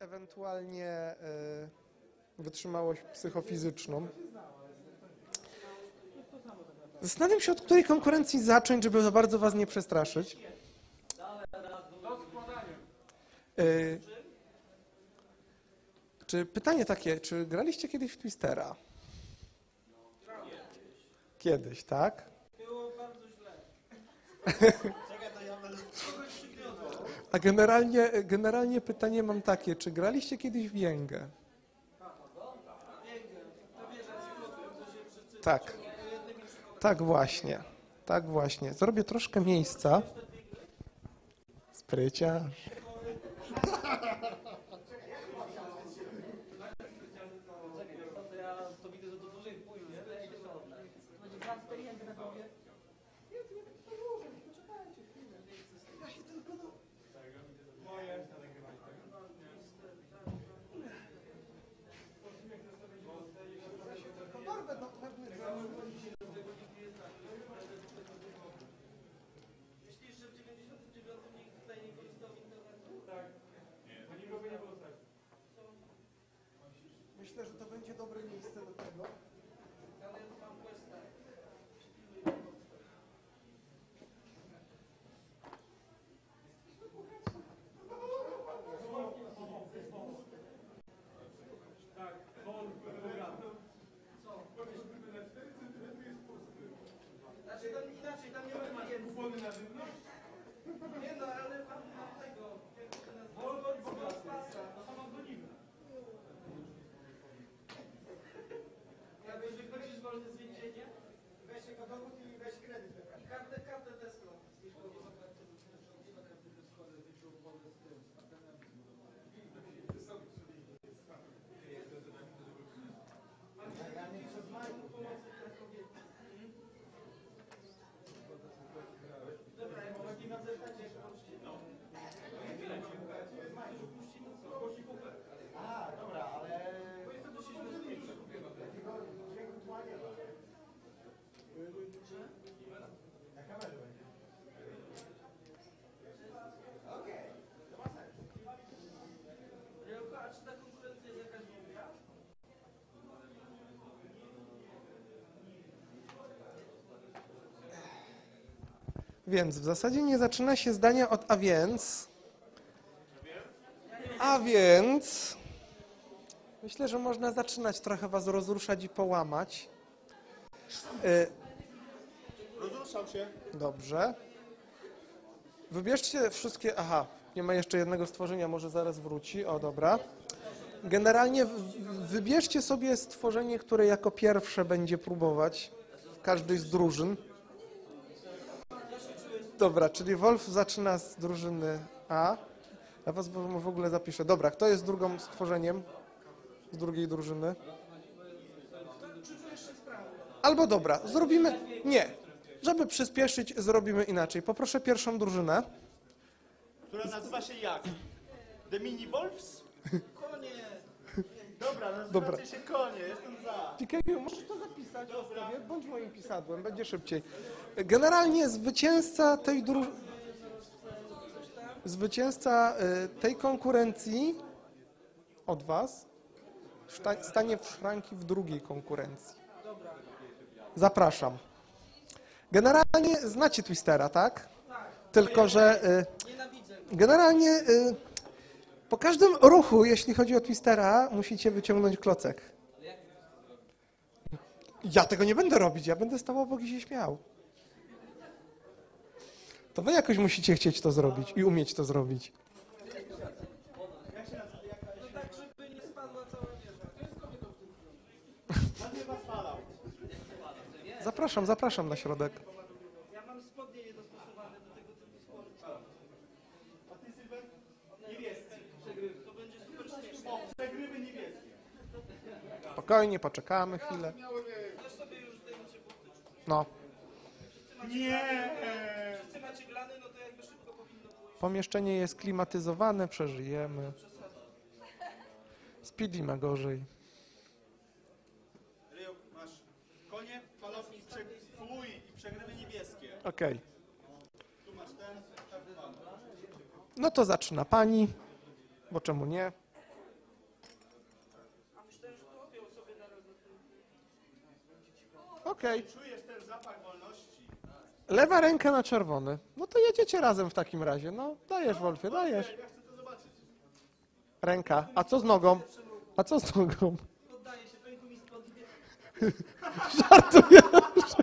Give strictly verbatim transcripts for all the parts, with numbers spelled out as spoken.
ewentualnie y, wytrzymałość psychofizyczną. Zastanawiam się, od której konkurencji zacząć, żeby za bardzo was nie przestraszyć. Y, czy pytanie takie, czy graliście kiedyś w Twistera? Kiedyś, tak? Było bardzo źle. A generalnie, generalnie pytanie mam takie, czy graliście kiedyś w Jęgę? Tak. Tak właśnie. Tak właśnie. Zrobię troszkę miejsca. Spryciarz. Myślisz, że w dziewięćdziesiątym dziewiątym nikt tutaj nie korzystał z internetu? Tak. Nie, to nikogo nie było tak. Myślę, że to będzie dobre miejsce do tego. Ale mam questa. Tak, znaczy tam inaczej, tam nie ma kupony na żywność? Nie no, ale mam, mam tego, jak to nazywa? Wolno z pasa. To są anonimy. Jak już wychodzisz wolny z więzienia, weź jego dowód i weź kredyt. I kartę, kartę Tesco. Zniżkową za kartę Dobra, ja mogę na zewnątrz jak no. A, dobra, ale... Bo jest to dosyć bezpieczne. Na kamerze będzie. Okej, to ma sens. A czy ta konkurencja jest jakaś długa? Więc w zasadzie nie zaczyna się zdania od a więc. A więc. Myślę, że można zaczynać trochę was rozruszać i połamać. Y, Rozruszał się. Dobrze. Wybierzcie wszystkie... Aha, nie ma jeszcze jednego stworzenia, może zaraz wróci. O, dobra. Generalnie w- w- wybierzcie sobie stworzenie, które jako pierwsze będzie próbować w każdej z drużyn. Dobra, czyli Wolf zaczyna z drużyny A. Ja was w w ogóle zapiszę. Dobra, kto jest drugą stworzeniem z drugiej drużyny? Albo dobra, zrobimy... Nie. Żeby przyspieszyć, zrobimy inaczej. Poproszę pierwszą drużynę. Która nazywa się jak? The Mini Wolves? Konie! Dobra, nazywacie Dobra. się konie, jestem za. T K U, możesz to zapisać łaskawie? Bądź moim pisadłem, będzie szybciej. Generalnie zwycięzca tej dru... Zwycięzca y, tej konkurencji od was szta- stanie w szranki w drugiej konkurencji. Zapraszam. Generalnie znacie Twistera, tak? Tylko, że y, Nienawidzę. generalnie y, po każdym ruchu, jeśli chodzi o Twistera, musicie wyciągnąć klocek. Ja tego nie będę robić, ja będę stał obok i się śmiał. To wy jakoś musicie chcieć to zrobić i umieć to zrobić. No tak, żeby nie spadła cała wieża. Nazywa spalał. Zapraszam, zapraszam na środek. Ja mam spodnie niedostosowane do tego typu sportu. A ty, Sylwer? Niebieski. Przegryw. To będzie super śmieszne. O, przegrywy niebieskie. Spokojnie, poczekamy chwilę. Też sobie już zdejmujcie buty. No, Nie. Wszyscy macie glany, no to jakby szybko powinno pójść. pomieszczenie jest klimatyzowane, przeżyjemy. Speedy ma gorzej. Ryjo, masz konie, falownik, prze... fuj i przegrywy niebieskie. Okej. Tu masz ten, tak pan. No to zaczyna pani, bo czemu nie? Okej. Czujesz ten zapach wolności? Lewa ręka na czerwony. No to jedziecie razem w takim razie. No, dajesz, Wolfie, dajesz. Ja chcę to zobaczyć. Ręka. A co z nogą? A co z nogą? Poddaję się, ręku mi spodnie. Żartujesz.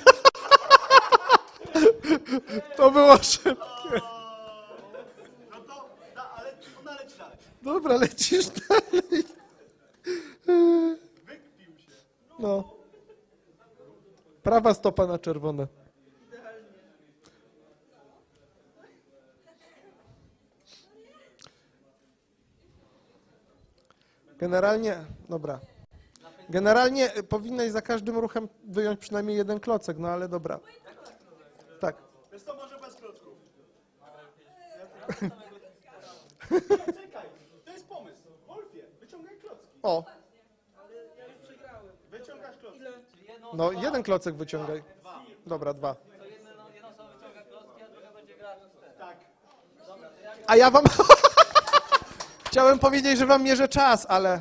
To było szybkie. No to, da, ale ona leci dalej. Dobra, lecisz dalej. Wykpił się. No. Prawa stopa na czerwone. Generalnie, dobra. Generalnie powinnaś za każdym ruchem wyjąć przynajmniej jeden klocek, no ale dobra. Tak. Wiesz co, może bez klocków. Czekaj, to jest pomysł. Wolfie, wyciągaj klocki. O, Ale ja już przegrałem. Wyciągasz klocki. Ile? no jeden klocek wyciągaj. Dobra, dwa. To jedna, no, jedna osoba wyciąga klocki, a druga będzie grać w cztery. Tak. Dobra, to ja A ja wam... Chciałem powiedzieć, że wam mierzę czas, ale...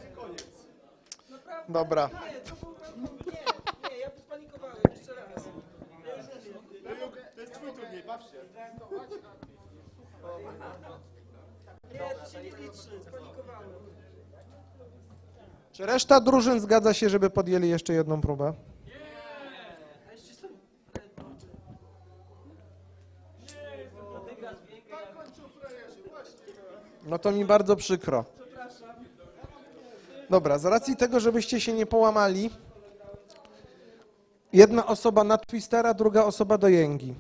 Dobra. Nie, to był... Nie, nie, ja spanikowałem. Jeszcze raz. Ja już umiem. To jest twój turniej, baw się. Nie, to się nie liczy. Spanikowałem. Czy reszta drużyn zgadza się, żeby podjęli jeszcze jedną próbę? A jeszcze są... No to mi bardzo przykro. Dobra, z racji tego, żebyście się nie połamali, jedna osoba na twistera, druga osoba do jęgi.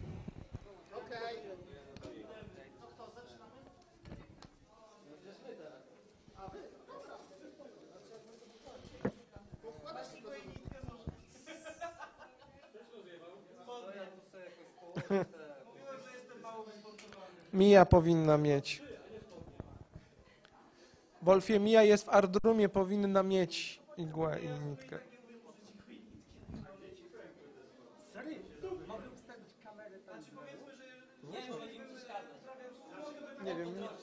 Mija powinna mieć. Wolfie, Mija jest w Ardrumie, powinna mieć igłę i nitkę. Nie wiem, nie...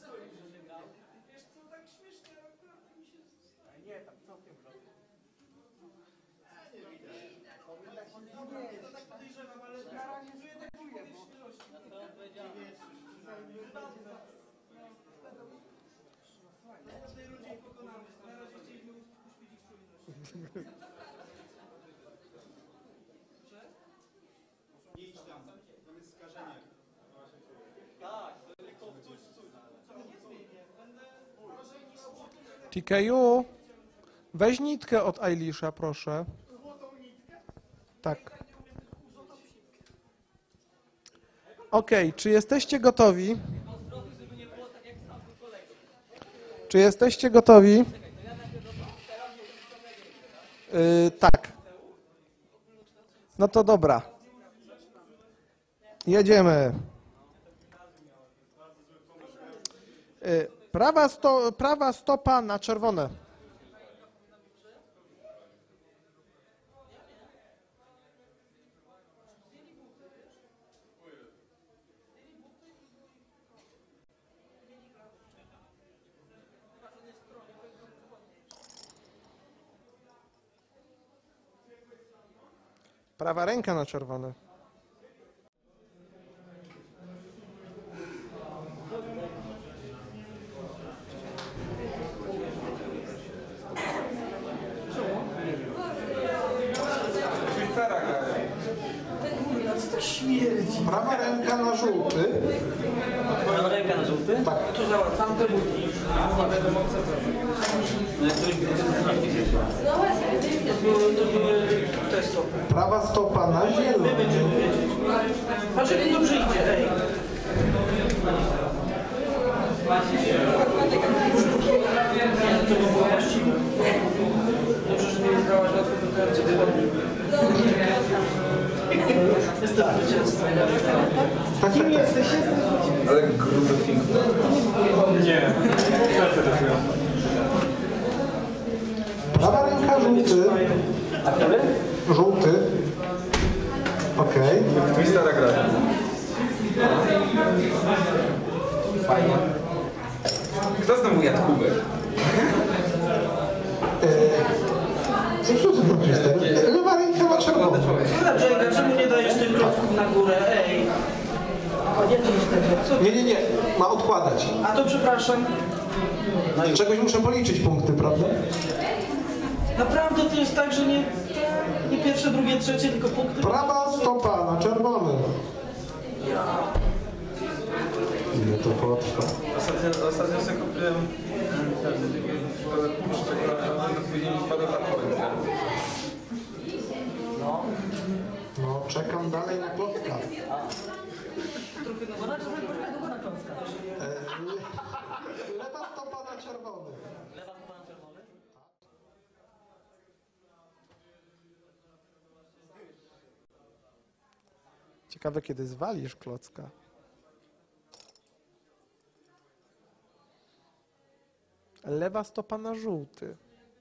Nie idź tam, tam jest skażenie. T K U, weź nitkę od Eilisha, proszę. Tak. Okej, czy jesteście gotowi? Czy jesteście gotowi? Yy, tak. No to dobra. Jedziemy. Yy, prawa, sto, prawa stopa na czerwone. Prawa ręka na czerwone. Prawa ręka na żółty. Prawa ręka na żółty? Tak. To załatwam te buty. No jak ktoś będzie To były, to były te stopy. Prawa stopa na zielony. Patrz, jak dobrze idzie, ej. To by było właściwe. Dobrze, że nie wybrałaś łatwo do końca tygodnia. Jestem zwycięzcą. Kim jesteś? Ale gruby film. Nie. Prawa ręka żółty. A który? Żółty. Okej. Twistera gra. Fajnie. Kto znowu jadł kubek? Co to za twister? Lewa ręka na człowiek. Dlaczego? Czemu nie dajesz tych klocków na górę? Ej. Co? Nie, nie, nie. Ma odkładać. A to przepraszam. Czegoś muszę policzyć punkty, prawda? Naprawdę to jest tak, że nie, nie pierwsze, drugie, trzecie, tylko punkty. Prawa stopa na czerwony. Ile to potrwa? Ostatnio, ostatnio sobie kupiłem mm, ten taki puszcz czekoladowy, to później mi spadł alkohol. No, czekam dalej na klocka. E, le- Lewa stopa na czerwony. Lewa chyba na czerwony? Ciekawe, kiedy zwalisz klocka. Lewa stopa na żółty.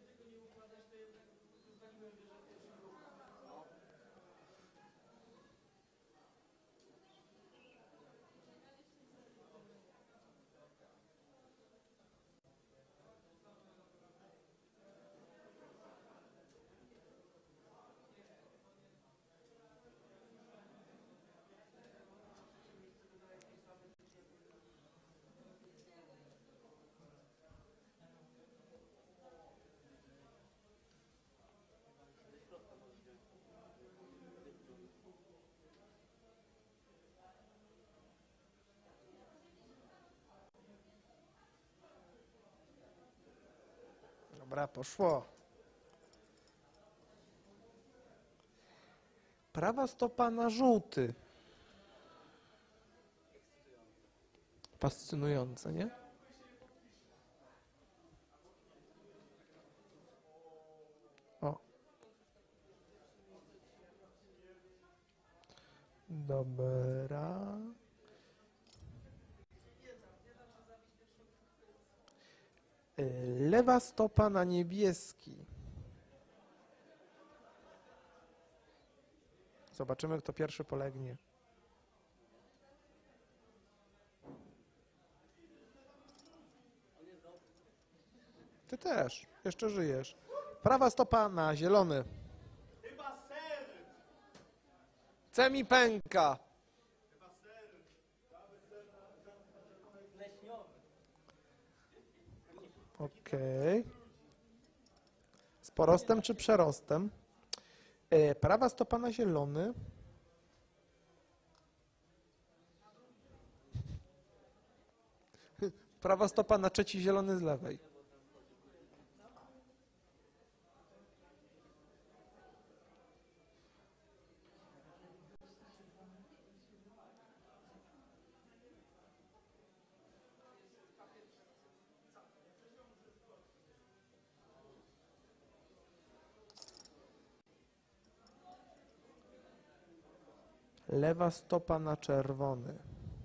Dobra, poszło. Prawa stopa na żółty. Fascynujące, nie? O. Dobra. Lewa stopa na niebieski. Zobaczymy, kto pierwszy polegnie. Ty też, jeszcze żyjesz. Prawa stopa na zielony. Chyba ser! C mi pęka. Okej. Z porostem czy przerostem? E, prawa stopa na zielony. Prawa stopa na trzeci zielony z lewej. Lewa stopa na czerwony.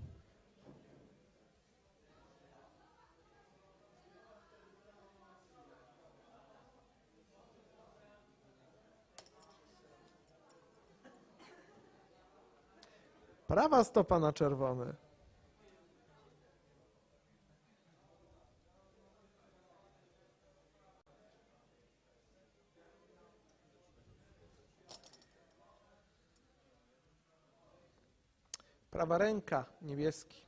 Prawa stopa na czerwony. Prawa ręka, niebieski.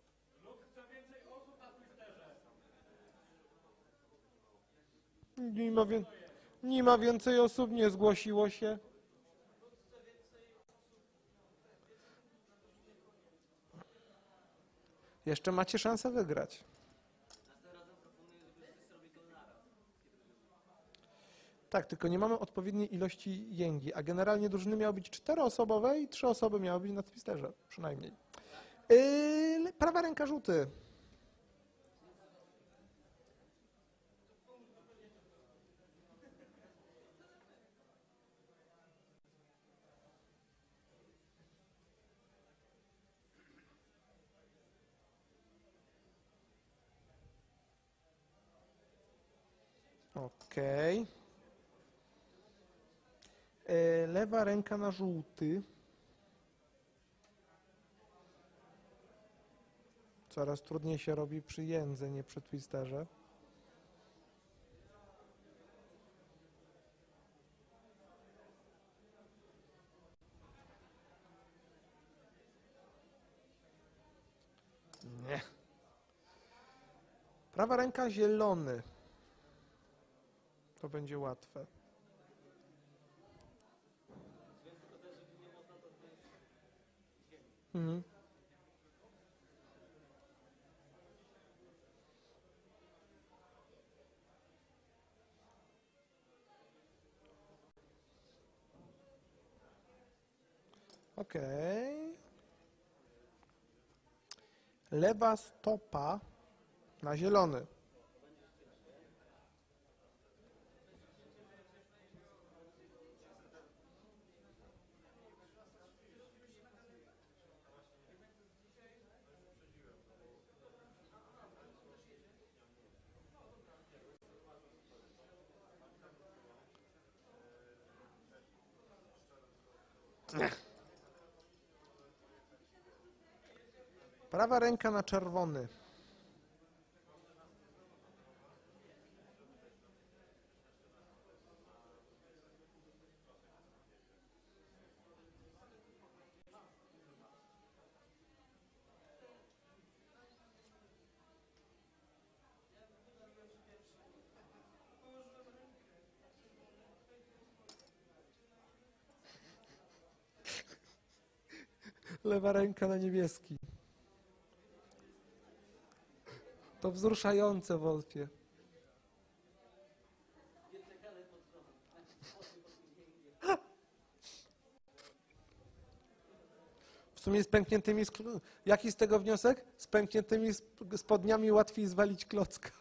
Nie ma, wię... nie ma więcej osób, nie zgłosiło się. Jeszcze macie szansę wygrać. Tak, tylko nie mamy odpowiedniej ilości jęgi, a generalnie drużyny miały być czteroosobowe i trzy osoby miały być na twisterze, przynajmniej. Yy, prawa ręka rzuty. Okej. Yy, lewa ręka na żółty. Coraz trudniej się robi przy jędze, nie przy twisterze. Prawa ręka zielony. To będzie łatwe. Mhm. Okej. Lewa stopa na zielony. Prawa ręka na czerwony. Lewa ręka na niebieski. To wzruszające, Wolfie. W sumie z pękniętymi... skl- Jaki z tego wniosek? Z pękniętymi sp- spodniami łatwiej zwalić klocka.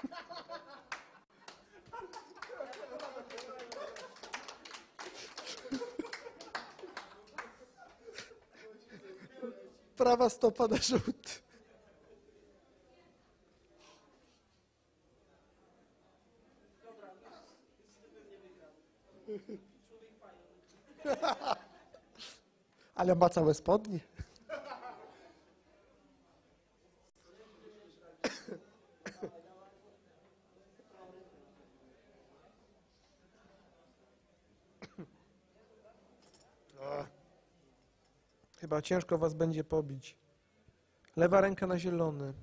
Prawa stopa na żółty. Ale ma całe spodnie. O. Chyba ciężko was będzie pobić. Lewa ręka na zielony.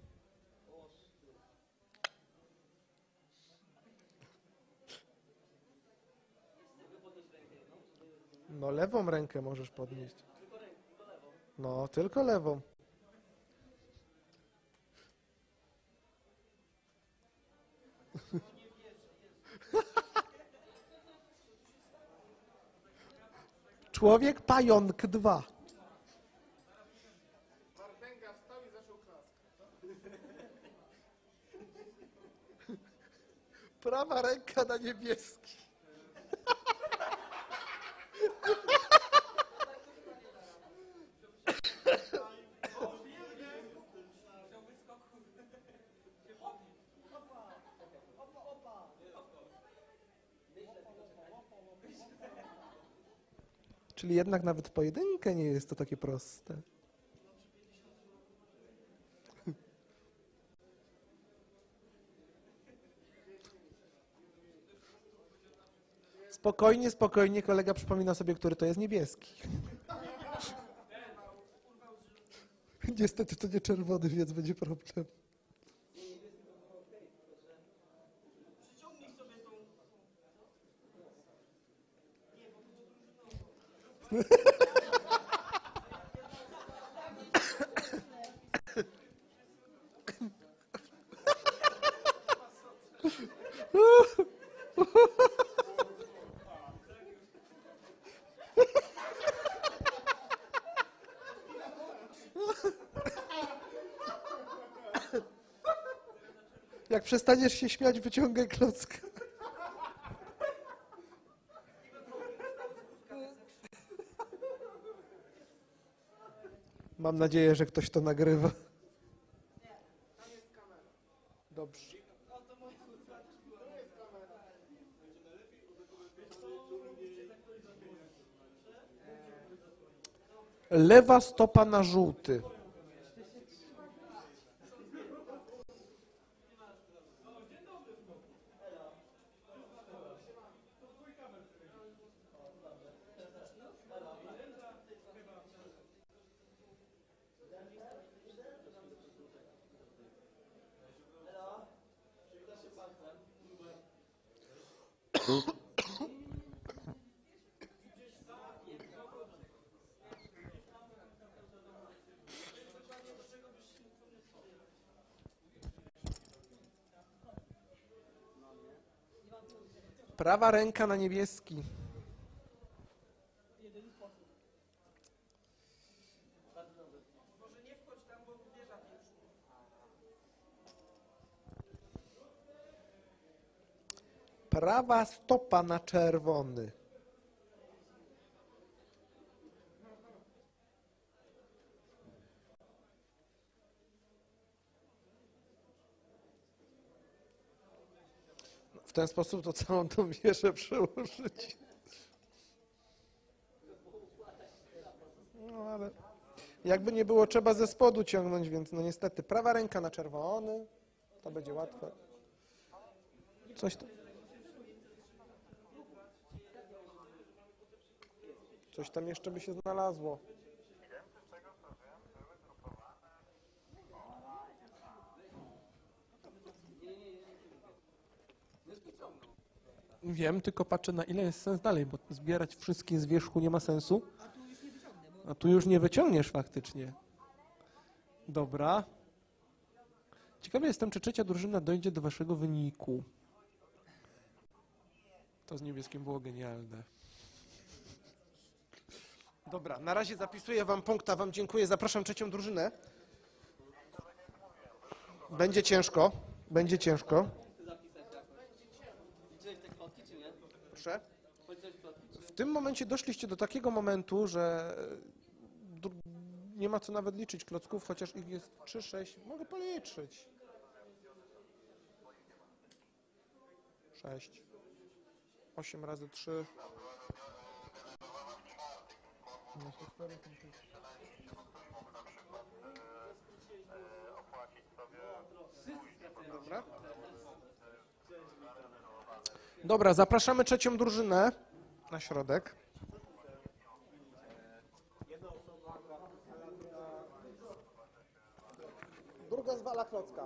No lewą rękę możesz podnieść. No, tylko lewą. Człowiek pająk dwa. Prawa ręka na niebieski. Czyli jednak nawet w pojedynkę nie jest to takie proste. Spokojnie, spokojnie, kolega przypomina sobie, który to jest niebieski. Niestety to nie czerwony, więc będzie problem. Przyciągnij sobie tą... Jak przestaniesz się śmiać, wyciągaj klocka. Mam nadzieję, że ktoś to nagrywa. Dobrze. Lewa stopa na żółty. Prawa ręka na niebieski. Prawa stopa na czerwony. W ten sposób to całą tą wieżę przełożyć. No ale jakby nie było, trzeba ze spodu ciągnąć, więc no niestety prawa ręka na czerwony, to będzie łatwe. Coś tam. Coś tam jeszcze by się znalazło. Wiem, tylko patrzę, na ile jest sens dalej, bo zbierać wszystkie z wierzchu nie ma sensu. A tu już nie wyciągniesz faktycznie. Dobra. Ciekawy jestem, czy trzecia drużyna dojdzie do waszego wyniku. To z niebieskim było genialne. Dobra, na razie zapisuję wam punkt, a wam dziękuję. Zapraszam trzecią drużynę. Będzie ciężko. Będzie ciężko. Proszę. W tym momencie doszliście do takiego momentu, że nie ma co nawet liczyć klocków, chociaż ich jest trzy, sześć. Mogę policzyć. sześć. osiem razy trzy. Dobra. Dobra, zapraszamy trzecią drużynę na środek. Druga zwala klocka.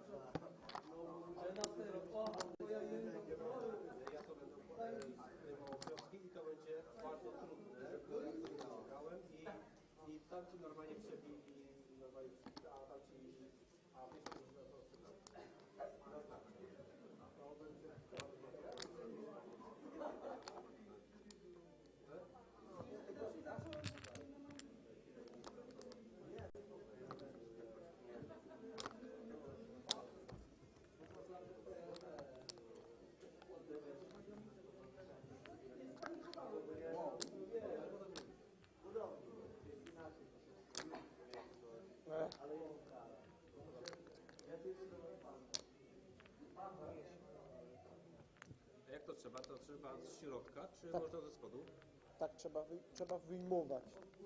Jak to trzeba? To trzeba z środka, czy Tak. można ze spodu? Tak, trzeba, wy, trzeba wyjmować.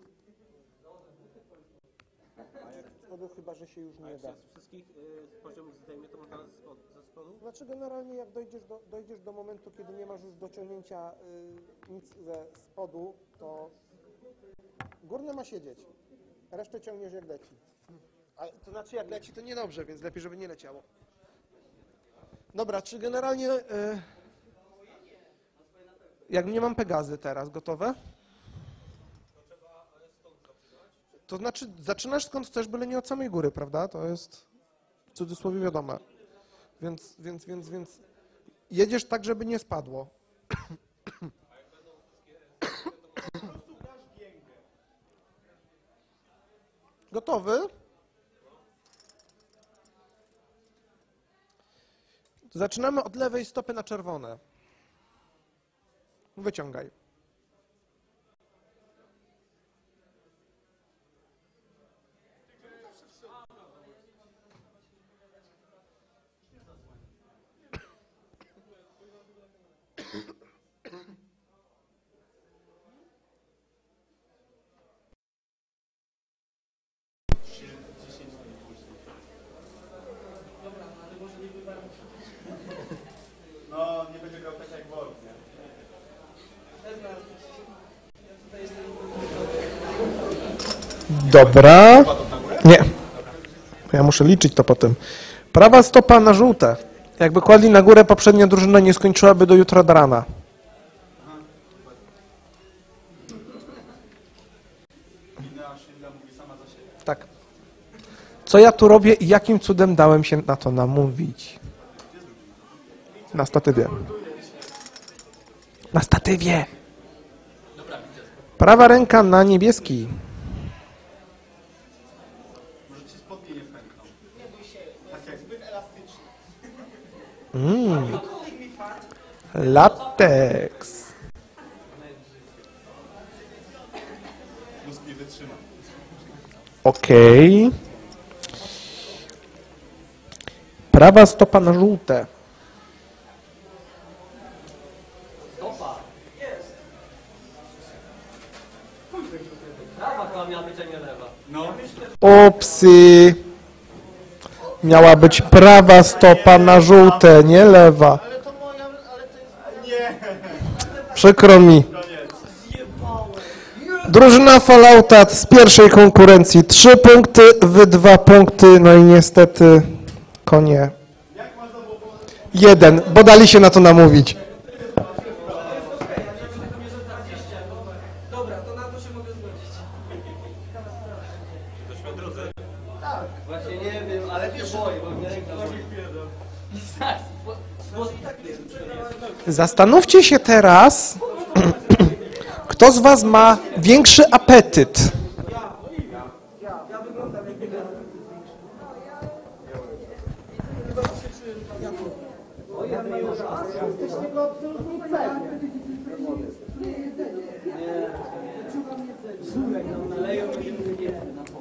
Z spodu chyba, że się już A nie jak da. się z wszystkich y, poziomów zdejmie, to można ze spodu? Ze spodu? Znaczy generalnie jak dojdziesz do, dojdziesz do momentu, kiedy nie masz już dociągnięcia y, nic ze spodu, to górne ma siedzieć. Resztę ciągniesz jak leci. A, to znaczy jak leci to niedobrze, więc lepiej, żeby nie leciało. Dobra, czy generalnie y, jak nie mam Pegazy teraz, gotowe? To znaczy zaczynasz skąd chcesz, byle nie od samej góry, prawda? To jest w cudzysłowie wiadome. Więc, więc, więc, więc jedziesz tak, żeby nie spadło. Gotowy? Zaczynamy od lewej stopy na czerwone. Wyciągaj. No, nie będzie grał tak jak Wolf, nie? Dobra. Nie. Ja muszę liczyć to potem. Prawa stopa na żółte. Jakby kładli na górę, poprzednia drużyna nie skończyłaby do jutra do rana. Idea Schindla mówi sama za siebie. Tak. Co ja tu robię i jakim cudem dałem się na to namówić? Na statywie. Na statywie! Prawa ręka na niebieski. Może ci spodnie nie wpękną. Tak jak zbyt elastyczny. Mm. Lateks. Mózg nie wytrzyma. Okej. Prawa stopa na żółte. Stopa. Jest. Prawa chyba miała być, a nie lewa. No. Upsy. Miała być prawa stopa na żółte, nie lewa. Ale to moja, ale to jest... Nie. Przykro mi. Koniec. Drużyna Fallouta z pierwszej konkurencji. Trzy punkty, wy dwa punkty, no i niestety konie. Jeden, bo dali się na to namówić. Dobra, to na to się mogę zgodzić. Właśnie nie wiem, ale się boję, bo mnie ręka boli. Tak, bo- bo- Zastanówcie się teraz, kto z was ma większy apetyt. Ja wyglądam jak biega. Jesteś tego absolutnie pewny. Słuchaj, no naleją mi mnie na pol.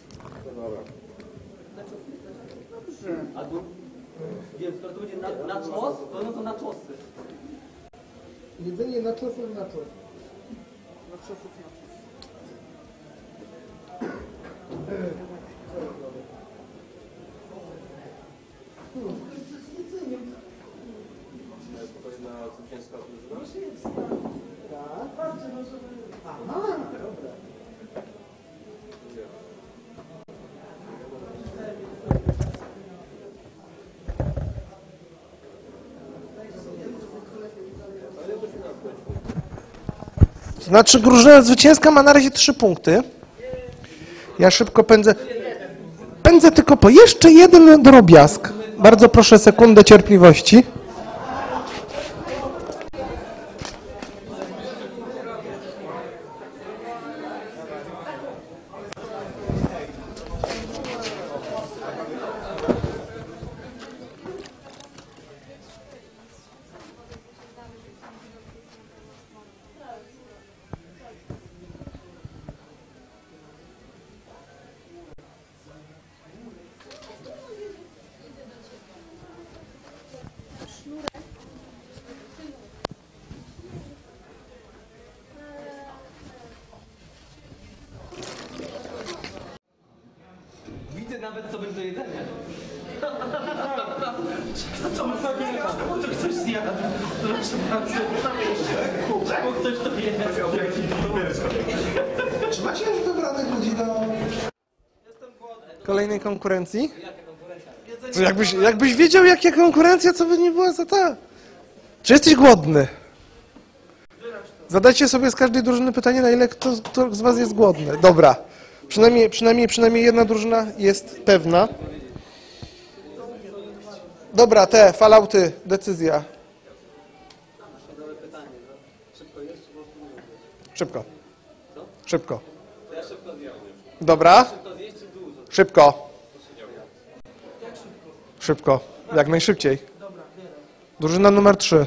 Albo, wiem, skoro to będzie na, na czos, to no to na czosy. Jedzenie na czosów na czos. Znaczy drużyna zwycięska ma na razie trzy punkty. Ja szybko pędzę. Pędzę tylko po jeszcze jeden drobiazg. Bardzo proszę sekundę cierpliwości. Widzę nawet, co będzie do jedzenia. Co my zrobimy? To ktoś zjada. Proszę bardzo, tam jeszcze. Bo ktoś to wie. Czy macie już wybranych ludzi do kolejnej konkurencji? To jakbyś, jakbyś wiedział, jaka konkurencja, co by nie była za ta. Czy jesteś głodny? Zadajcie sobie z każdej drużyny pytanie, na ile kto, kto z was jest głodny. Dobra. Przynajmniej, przynajmniej, przynajmniej jedna drużyna jest pewna. Dobra, te falauty, decyzja. Szybko. Szybko. Dobra. Szybko. Szybko. Jak najszybciej. Drużyna numer trzy.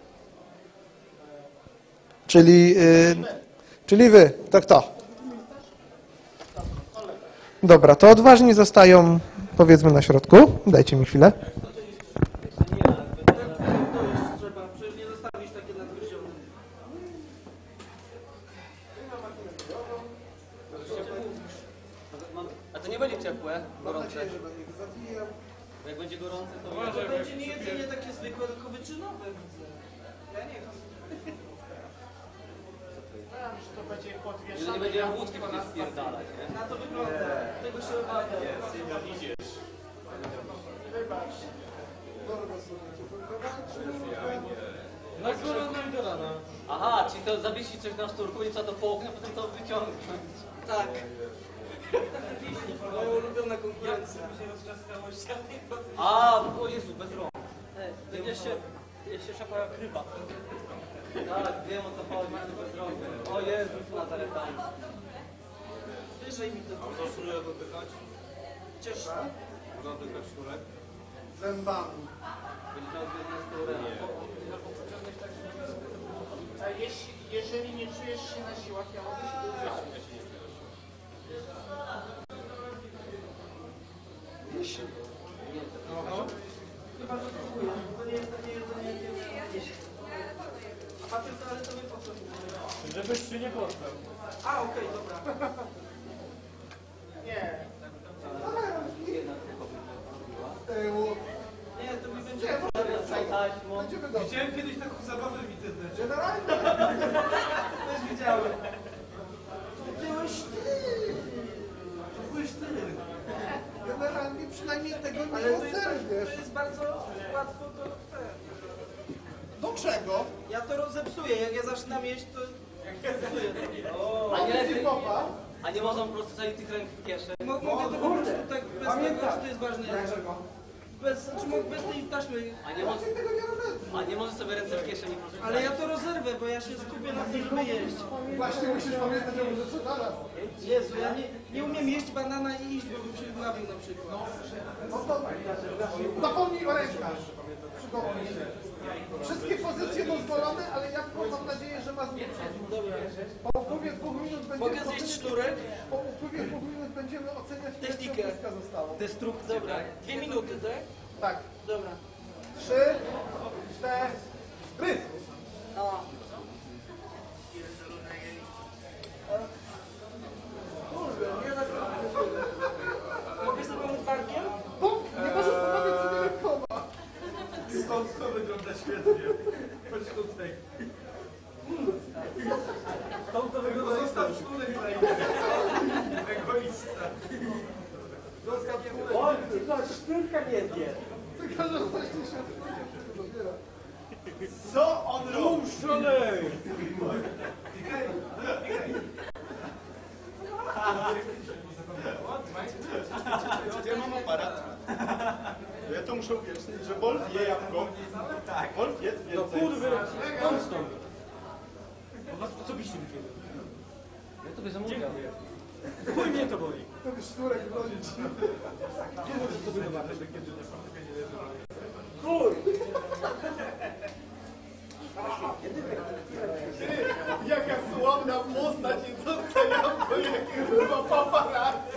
Czyli, yy, czyli wy. To kto? Dobra, to odważni zostają, powiedzmy, na środku. Dajcie mi chwilę. Trzeba, przecież nie zostawisz takie nadgryzione. A to nie będzie ciepłe, gorące. Jak będzie gorące, to... To będzie nie jedzenie takie zwykłe, tylko wyczynowe, widzę. Ja nie wiem. Że nie będzie włóczki pewnie spierdalać, nie? Na to wygląda. Tego się obawiam. Idziesz. Wybacz. Na górę, no i do rana. Aha, czyli to zawiesi coś na szturku i trzeba to połknąć, a potem to wyciągnąć. Tak. Moja ulubiona konkurencja. A, o Jezu, bez rąk. Jeszcze, jeszcze szapa jak ryba. Tak, wiem o co chodzi, ale bez rąk. O Jezus, Nazaretanie. Wyżej mi to. Można sznurek dotykać? Chociaż Można dotykać sznurek? zębami. Będzie miał jedną skórę. A jeśli, jeżeli nie czujesz się na siłach, ja mogę się dowiedzieć. Chyba, że próbuję. To nie jest takie jedzenie, jakie jest. A papier toaletowy po co? Żebyś się nie potknął. A, okej, dobra. Nie. Nie, to mi będzie... Widziałem kiedyś taką zabawę w internecie. Też widziałem. To byłeś ty. To byłeś ty. Generalnie przynajmniej tego nie Ale to jest, rozerwiesz. to jest bardzo łatwo do... Do czego? Ja to rozepsuję. Jak ja zaczynam jeść, to... Zepsuję to. O. A nie lepiej, Popa. a nie można po prostu wsadzić tych ręk w kieszeń. Mo- Mogę to po prostu tak bez tego, że to jest ważne. Bez, znaczy mogę bez tej taśmy. A nie, mo- Tego nie rozerwiesz. a nie możesz sobie ręce w kieszeni po prostu Ale ja wsadzić. to rozerwę, bo ja się skupię na tym, żeby jeść. Właśnie musisz pamiętać o rzeczy naraz. Jezu, ja nie, nie umiem jeść banana i iść, bo bym się nabił na przykład. No to zapomnij o rękach. Przygotowuj się. Wszystkie pozycje dozwolone, ale ja mam nadzieję, że ma zmienić. Dobra. Po upływie dwóch minut będziemy Mogę zjeść sznurek? Po upływie dwóch minut będziemy oceniać, ile Technikę. środowiska zostało. Destrukcja. Dobra. Dwie minuty, tak? Tak. Dobra. Trzy, cztery. A. Kurde, nie tak. Mogę sobie pomóc barkiem? Bum! Nie możesz pomawiać sobie rękoma. Stąd to wygląda świetnie. Chodź tutaj. Stąd to wygląda... Zostaw sznurek dla innych. Egoista. Zostaw sznurek. O, szturka nie zje. Tylko, że właśnie się dobiera. Co on robi? Szalej! Ja mam aparat. Ja to muszę uwiecznić, że Wolf je jabłko. Tak. Wolf jedz więcej. No kurwy, chodź stąd. Co byś się wypił? Ja tobie zamówię. Chuj mnie to boli. To by sznurek bronić. Chuj! Jaka sławna postać jedząca jabłko, jakie chyba paparazzi.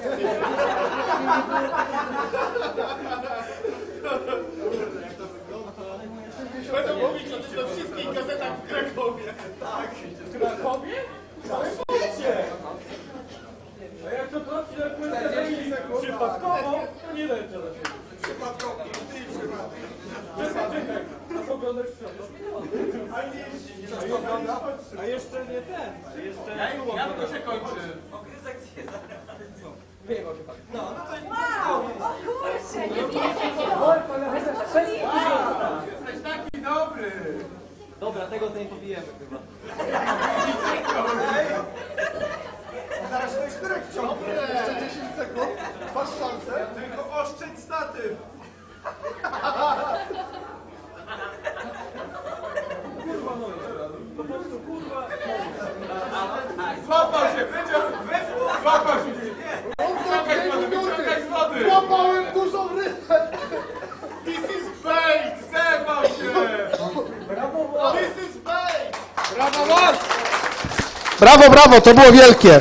Będą mówić o tym na wszystkich gazetach w Krakowie. Tak. W Krakowie? Ale wiecie! A jak to trafi na płytę przypadkowo, to nie leczę na siebie. Przypadkowo. Ty przypadkowo. Czekaj, czekaj. A oglądasz światło? A jeszcze nie ten. A jeszcze... Ja to się kończy. Ogryzek zje Wyjechał się pan. No, no to Wow! O kurczę, nie wierzę! Jesteś taki dobry! Dobra, tego to nie pobijemy chyba. Zaraz ten sznurek wciągnie. Jeszcze dziesięć sekund. Masz szansę. Tylko oszczędź statyw. Kurwa no po prostu kurwa. Złapał się, będzie złapał się. Wyciągaj z wody. Złapałem dużą rybę. This is bait! Zerwał się! Brawo, This is bait! Brawo, was! Brawo, brawo, to było wielkie.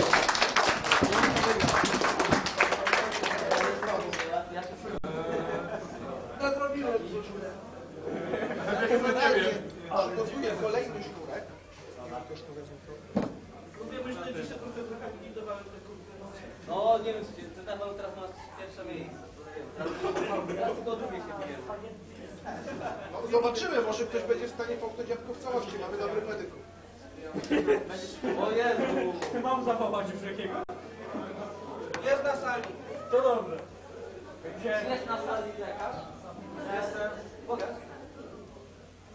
nadrobiłem troszkę. Gotuję kolejny sznurek. Lubię myśleć, że dzisiaj trochę zrehabilitowałem te konkurencje. No nie wiem, czy ty na pewno teraz masz pierwsze miejsce. Teraz tylko drugie się bije. No, zobaczymy, może ktoś będzie w stanie połknąć jabłko w całości. Mamy dobrych medyków. O Jezu! Mam zachować już jakiego? Jest na sali. To dobrze. Jest na sali lekarz? Jestem. Pokaż.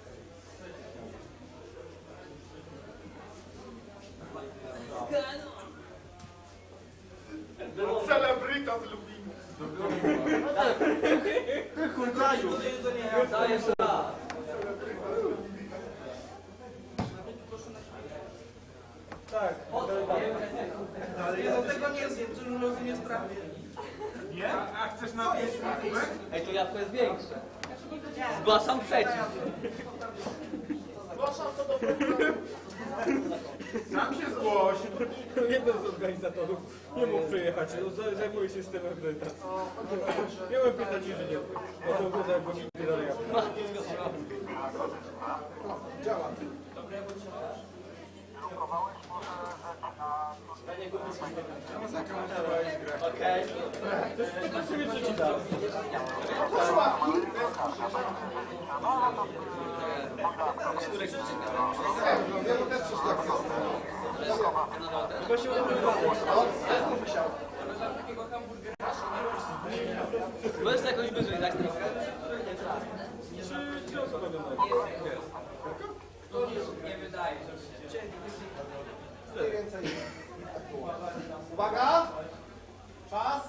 Tak, Ale ja tego nie zjem, to już rozumiem sprawę. Nie? A chcesz na kubek? Ej, to jabłko jest większe. Zgłaszam przeciw. Zgłaszam to do Sam się zgłoś. jeden z organizatorów nie mógł przyjechać, no, za- zajmuje się systemem akredytacji. Miałem pytać inżynierów, bo to wygląda jakby mi nie dalej. Okej. To sobie przeczytałem. Chyba się udało. Możesz jakoś wyżej, tak trochę? Czy, czy osoba oglądają? Nie wydaje się. Mniej więcej. Uwaga! Czas!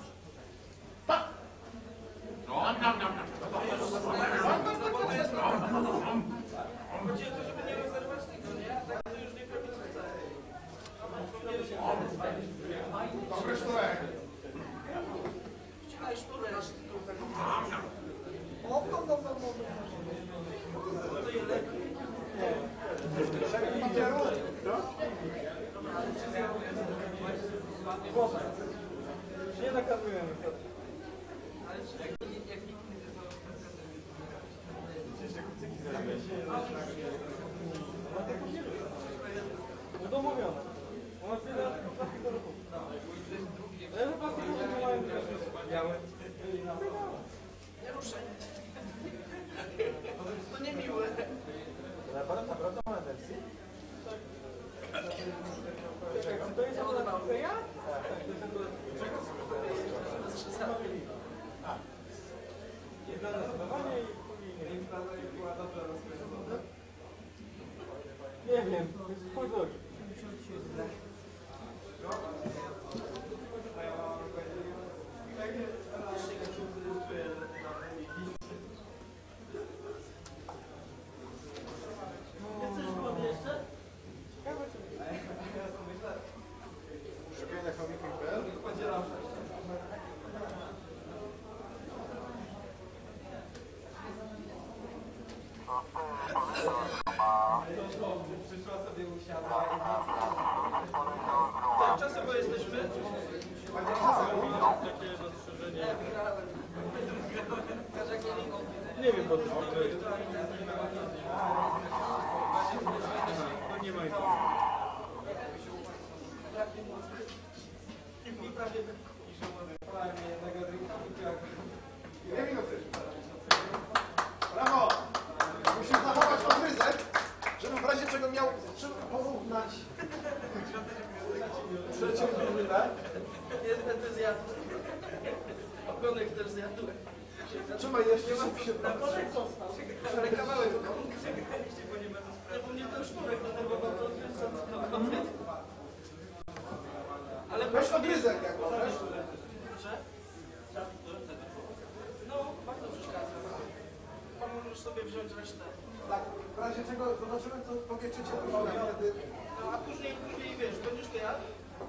Chodzi o to, żeby nie rozerwać tego, nie? Tak to już nie robi co chce. Dobry sztułek. Wcinaj szturę, aż ty tu tak. O, no, no, no, no. To je lepiej. Papieru? Nie nakazujemy. Udomowione. Ona tyle plastiku ruchu. Ja że plastiku nie mają białe. Nie ruszaj. To niemiłe. Czy to jest ona ja? Jest na zadawanie i później nie wiem, chuj drogi. Tak, czasowo jesteśmy. Takie zastrzeżenie. Nie wiem po co to jest. No nie ma nic. Dwie minuty. Brawo! Musisz zachować ogryzek, żebym w razie czego miał z czym porównać. Trzecią minutę. Niestety zjadł. Ogonek też zjadł. Trzymaj jeszcze się Na korek został. Ale kawałek ogonka. Nie, bo mnie ten sznurek denerwował, to jest ogonek. Ale Weź ogryzek jak możesz. Że? No, bardzo przeszkadza. Pan możesz sobie wziąć resztę. Tak, w razie czego zobaczymy co powietrzycie drogę wtedy. No, a później, później wiesz, będziesz to jadł?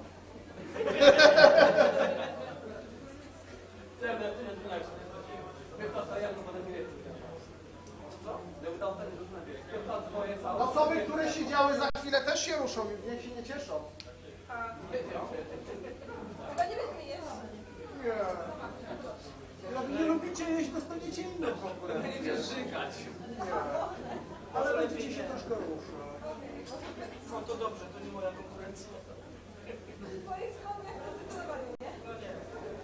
Osoby, które siedziały za chwilę też się ruszą i niech się nie cieszą. Chyba nie będziemy jeść. Nie. Jak nie lubicie jeść, dostaniecie inną konkurencję. Będziesz żygać. Ale będziecie się troszkę ruszać. No to dobrze, to nie moja konkurencja. Twoje schody jak to zdecydowanie, nie? No nie.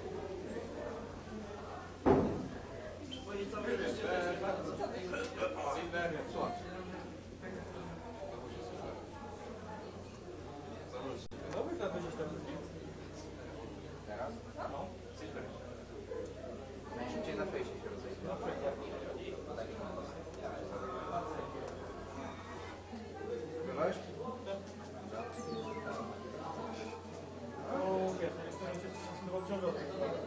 Bo jej całe życie też nie bardzo. No wy tam będziesz tam. Szybciej na fejsie się rozejdzie. Byłeś? No wiesz, no jest to nie jest obciążone.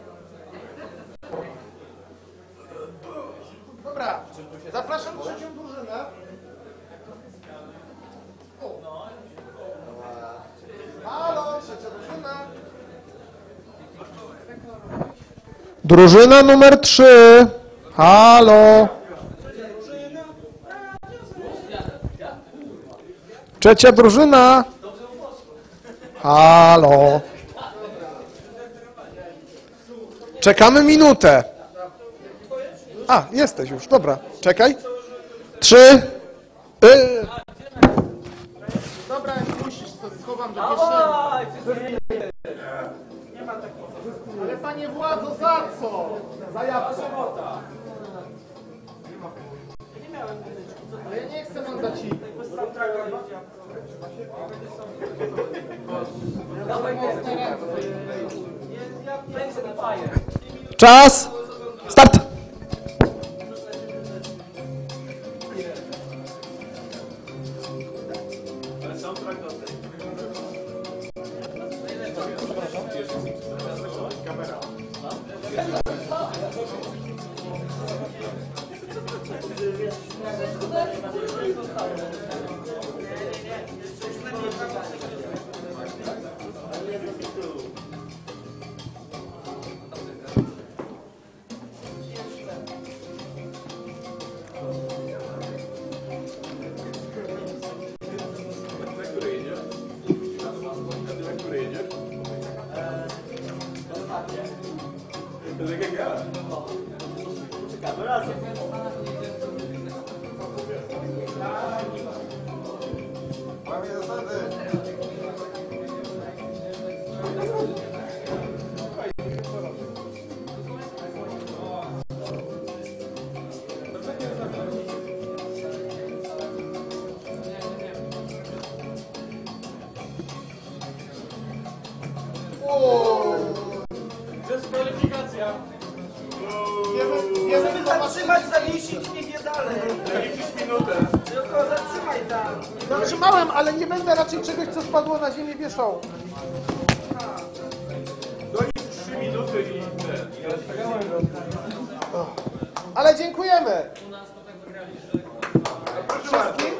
Dobra, zapraszam trzecią drużynę. O. Drużyna numer trzy. Halo. Trzecia drużyna. Halo. Czekamy minutę. A, jesteś już, dobra. Czekaj. Trzy. Y... Dobra, jak musisz, to schowam do kieszeni. Ale panie władzo, za co? Za jabłko. Ale ja nie chcę wam dać i... Czas. Start. Dyskwalifikacja. Żeby zatrzymać, zawiesić, niech je dalej. minutę. Tylko zatrzymaj tam. Zatrzymałem, ale nie będę raczej czegoś, co spadło na ziemię, wieszał. trzy minuty i ten. Ale dziękujemy. Wszystkim?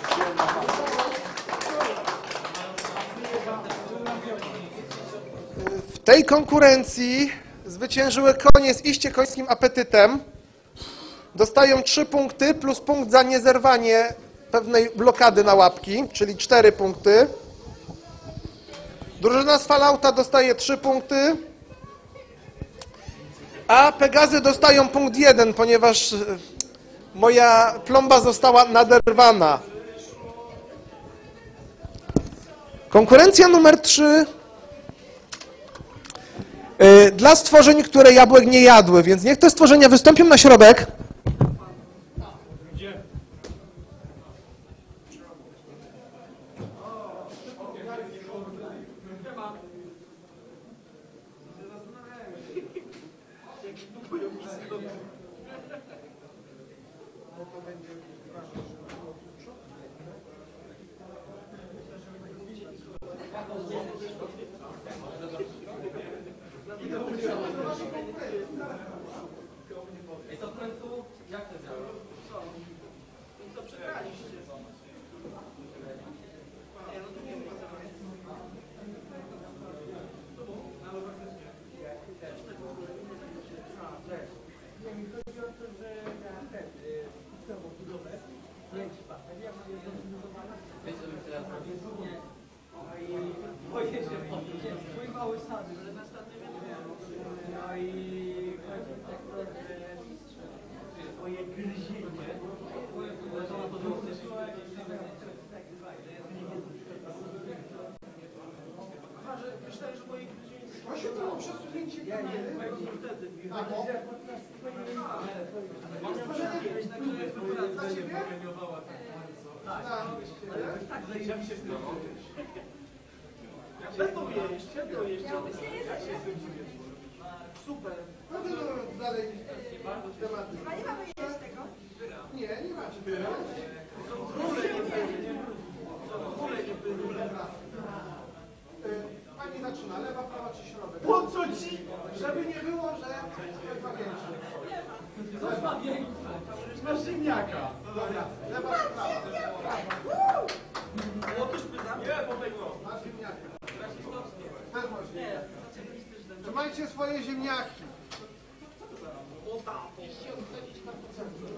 W tej konkurencji zwyciężyły konie z iście końskim apetytem. Dostają trzy punkty plus punkt za niezerwanie pewnej blokady na łapki, czyli cztery punkty. Drużyna z Fallouta dostaje trzy punkty. A Pegazy dostają punkt jeden, ponieważ moja plomba została naderwana. Konkurencja numer trzy. Dla stworzeń, które jabłek nie jadły, więc niech te stworzenia wystąpią na środek. I to w końcu, jak to działa? To przegraliście. Boję się powiedzieć. Mój mały sady, że na no i chodzi tak to, że swoje gryzienie, że to na to było też Aha, że myślałem, że moje gryzienie... Właśnie to przesunięcie kamery. Wtedy. Dla ciebie? Będą jeść, będą jeść. Super. No to dalej tematy. A nie mamy jeść tego? Nie, nie macie. Są króle, nie były. Są króle, nie były. Pani zaczyna, lewa, prawa czy środek? Po co ci? Żeby nie było, że ktoś ma większe. Coś ma większe. Masz ziemniaka. Dobra, lewa czy prawa? Otóż pytam. Nie, po tego. Masz ziemniaka. Też masz ziemniaka. Trzymajcie swoje ziemniaki. Iście odchodzić kapucami.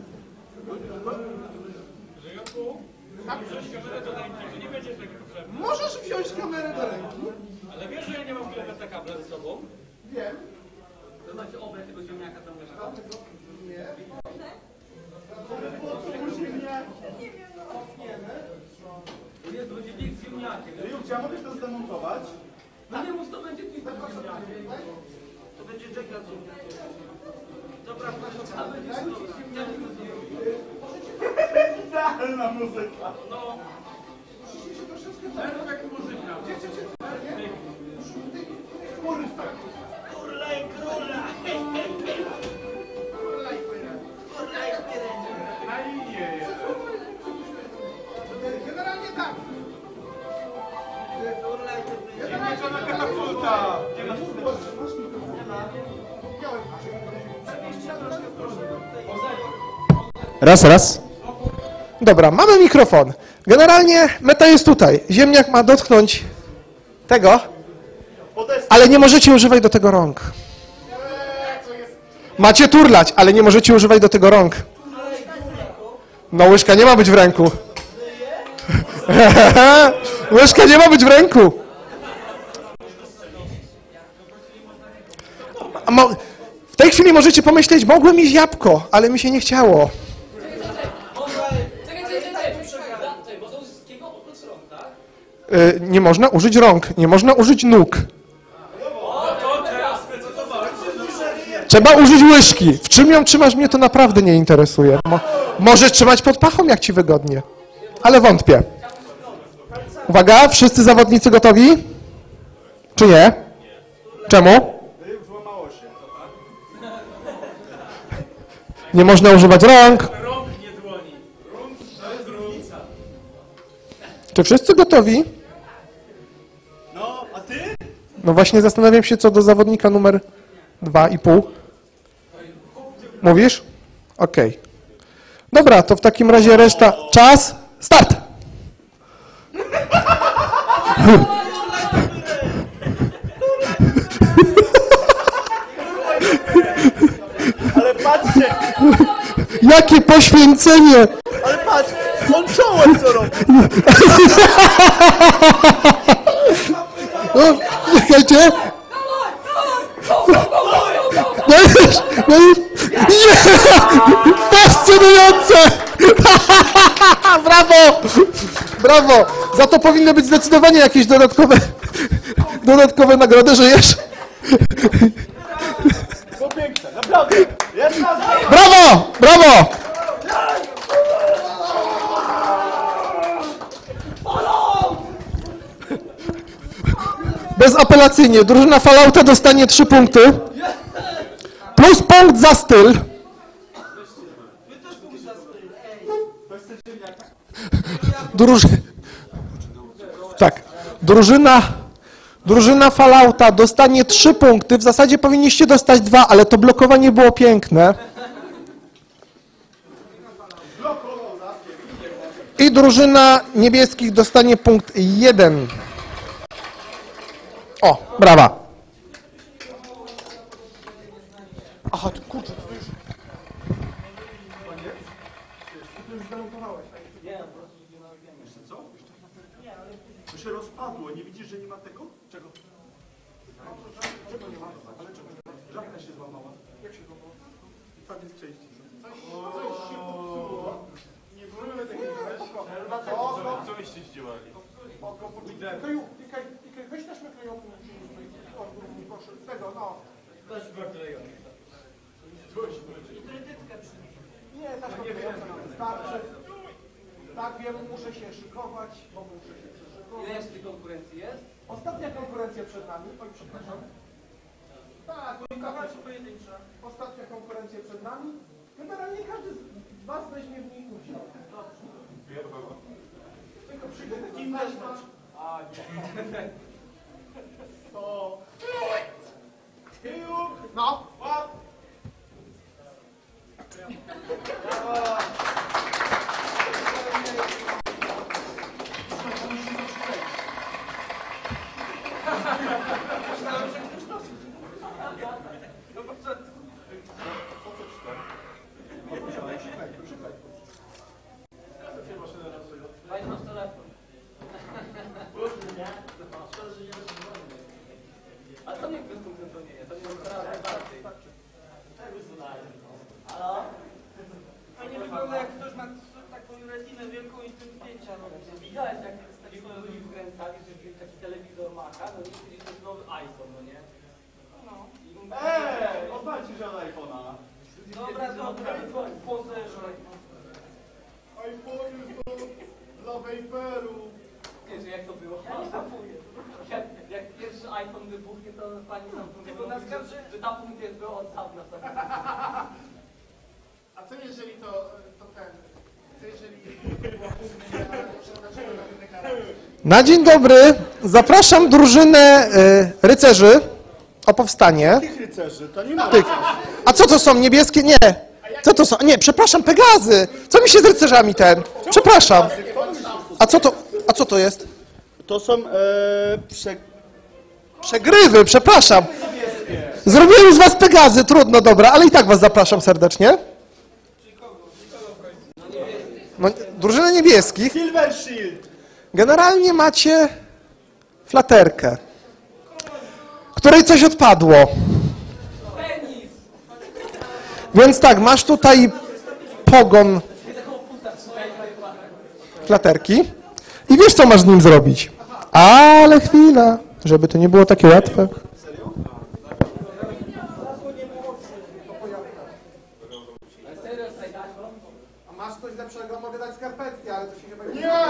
Żyjąku, wziąć kamerę do ręki, to nie będzie tego potrzebne. Możesz wziąć kamerę do ręki. Ale wiesz, że ja nie mam kilometra kabla ze sobą? Wiem. To znaczy obrać tego ziemniaka tam wiesz. Nie. Po co mu ziemniaki? Jest, to będzie bieg z ziemniakiem. Ryjówcia, mogę to zdemontować? No nie mów, to będzie bieg z ziemniakiem. To będzie Jacka z ziemniakiem. Dobra, proszę. A będzie dobra. Idealna muzyka. No. Teraz jak muzyka. Kurla i króla. Kurla i pierędzy. Na linię jest. Generalnie tak. Kurla i pierędzy. Ziemniaczana katapulta. Nie ma Raz, raz. Dobra, mamy mikrofon. Generalnie meta jest tutaj. Ziemniak ma dotknąć tego, ale nie możecie używać do tego rąk. Macie turlać, ale nie możecie używać do tego rąk. No łyżka nie ma być w ręku. Łyżka nie ma być w ręku. A mo- w tej chwili możecie pomyśleć, mogłem iść jabłko, ale mi się nie chciało. Czekaj, czekaj, czekaj, czekaj, bo to z wszystkiego oprócz rąk, tak? Y, nie można użyć rąk, nie można użyć nóg. Trzeba użyć łyżki. W czym ją trzymasz, mnie to naprawdę nie interesuje. Mo- możesz trzymać pod pachą, jak ci wygodnie. Ale wątpię. Uwaga, wszyscy zawodnicy gotowi? Czy nie? Czemu? Złamało się. Nie można używać rąk. Rąk nie dłoni. To jest różnica. Czy wszyscy gotowi? No, a ty? No właśnie zastanawiam się co do zawodnika numer dwa i pół. Mówisz? Okej. Dobra, to w takim razie reszta... Czas, start! Ale patrzcie, Jakie poświęcenie! ale patrz, on czołem co robi. O, czekajcie! No już, no już! Nie! Fascynujące! Brawo! Brawo! Za to powinny być zdecydowanie jakieś dodatkowe, dodatkowe nagrody, żyjesz? To piękne, naprawdę. Jest nas. Brawo! Brawo! Bezapelacyjnie. Drużyna Fallouta dostanie trzy punkty. Plus punkt za styl. Druży... Tak. Drużyna... Drużyna Fallouta dostanie trzy punkty. W zasadzie powinniście dostać dwa, ale to blokowanie było piękne. I drużyna niebieskich dostanie punkt jeden. O, brawa. Aha, tu kurczę, to już... To się rozpadło, nie widzisz, że nie ma tego? Czego? Czego nie ma? Ale czego? Żabka się złamała. Jak się złamała? Tak jest części. Coś się popsuło. Nie wolno takiego rzeczy. Co byście zdziałali? Kleju, pikaj, pikaj, weź taśmę klejową. O, proszę, z tego, no. Nie, taśmę klejową wystarczy. Tak, wiem, muszę się szykować, bo muszę się przyszykować. Ile jeszcze tej konkurencji jest? Ostatnia konkurencja przed nami. Oj, przepraszam. Tak, konkurencja pojedyncza. Ostatnia konkurencja przed nami. Generalnie każdy z was weźmie w niej udział. Dobrze. Tylko przyjdę taki mecz. A, nie. To... No. chuj tym zdjęcia robić. Widziałeś jak takich ludzi wkręcali, że wzięli taki telewizor Maca, no nie, czyli to jest nowy iPhone, no nie? No. Eee, odwalcie się od iPhone'a. Dobra, dobra, pozerze. iPhone jest to dla wejperów. Wiesz, jak to było? Ja nie kapuję. Jak, jak pierwszy iPhone wybuchnie, to pani tam tylko nas że, że ta funkcja jest była od dawna. A co jeżeli to, to ten, co jeżeli była funkcja przeznaczona na rynek arabski? Na dzień dobry, zapraszam drużynę y, rycerzy o powstanie. Tych rycerzy, to nie ma. Tych. A co to są, niebieskie? Nie. Co to są? Nie, przepraszam, Pegazy. Co mi się z rycerzami ten? Przepraszam. A co to, a co to jest? To są e, prze... Przegrywy, przepraszam. Zrobiłem z was Pegazy, trudno, dobra, ale i tak was zapraszam serdecznie. No, drużynę niebieskich. Silver Shield. Generalnie macie flaterkę, której coś odpadło. Więc tak, masz tutaj pogon flaterki i wiesz, co masz z nim zrobić. Ale chwila, żeby to nie było takie łatwe. A masz coś lepszego? Mogę dać skarpetki, ale to się chyba nie... Nie!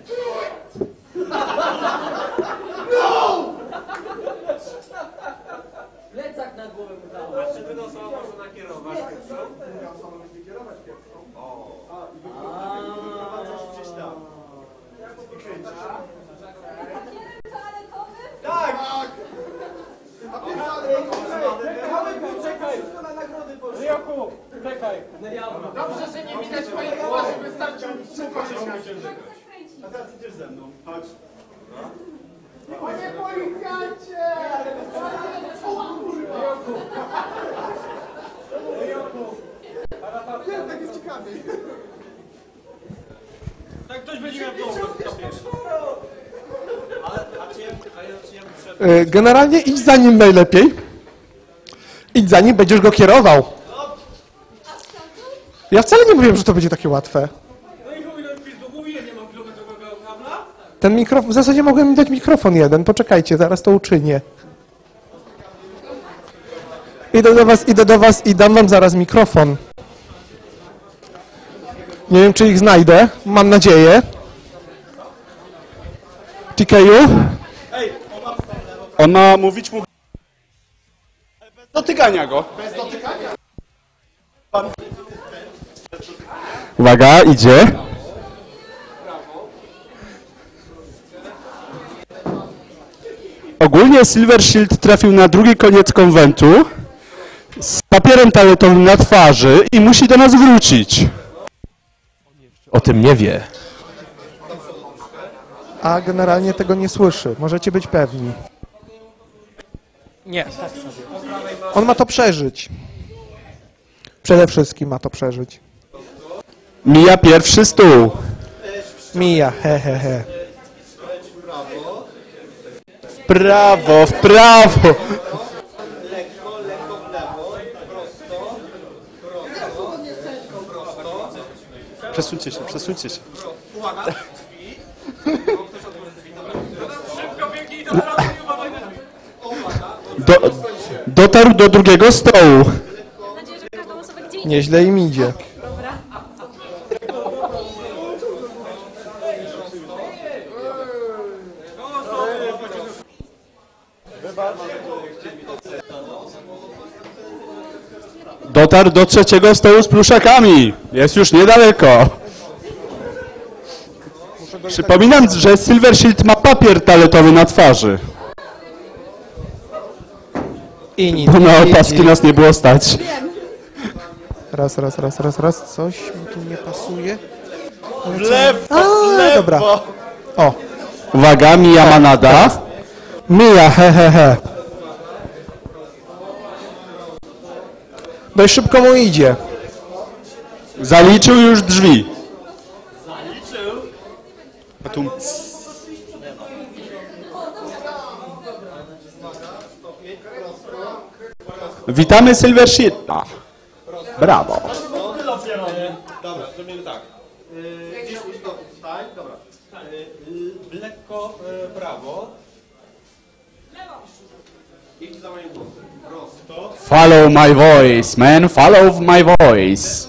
Plecak na głowę mu dał. A czy by osoba może nakierować? Mówię osobą, będzie kierować pierwszą. Wyprowadzasz gdzieś tam. I kręcisz. Papierem toaletowym? Tak! A pierwsza, Mamy poczekaj! wszystko na nagrody poszło. Ryjoku, czekaj! Dobrze, że nie widać mojej twarzy, wystarczy A teraz idziesz ze mną. Chodź. Panie policjancie! Nie, tak jest ciekawiej. Tak ktoś będzie miał problem. Ale, a czy ja, a ja, czy ja muszę... Y, Generalnie idź za nim najlepiej. Idź za nim, będziesz go kierował. Ja wcale nie mówiłem, że to będzie takie łatwe. No i chuj, no i pizdu, mówiłem, nie mam kilometrowego kabla. Ten mikrofon, w zasadzie mogłem mi dać mikrofon jeden. Poczekajcie, zaraz to uczynię. Idę do was, idę do was i dam wam zaraz mikrofon. Nie wiem, czy ich znajdę. Mam nadzieję. T K U? On ma mówić mu... Bez dotykania go. Bez dotykania. Uwaga, idzie. Ogólnie Silver Shield trafił na drugi koniec konwentu z papierem toaletowym na twarzy i musi do nas wrócić. O tym nie wie. A generalnie tego nie słyszy. Możecie być pewni. Nie. On ma to przeżyć. Przede wszystkim ma to przeżyć. Mija pierwszy stół. Mija, he, he, he. W prawo, w prawo. Przesuńcie się, przesuńcie się. Do, dotarł do drugiego stołu. Mam nadzieję, że każdą osobę gdzie indziej. Nieźle im idzie. Dobra. Dotarł do trzeciego stołu z pluszakami. Jest już niedaleko. Przypominam, że Silver Shield ma papier toaletowy na twarzy. I nic. Bo na I- opaski i- nas nie było stać. Raz, raz, raz, raz, raz. Coś mi tu nie pasuje. W lewo, A, dobra. O, Uwaga, Mija Manada. mija, he, he, he. Dość szybko mu idzie. Zaliczył już drzwi. Zaliczył? A tu... Witamy Silver Shield. A, brawo. Dobra, zrobimy tak. Yy, gdzieś, y, lekko y, prawo. I za moim głosem. Prosto. Follow my voice, man. Follow my voice.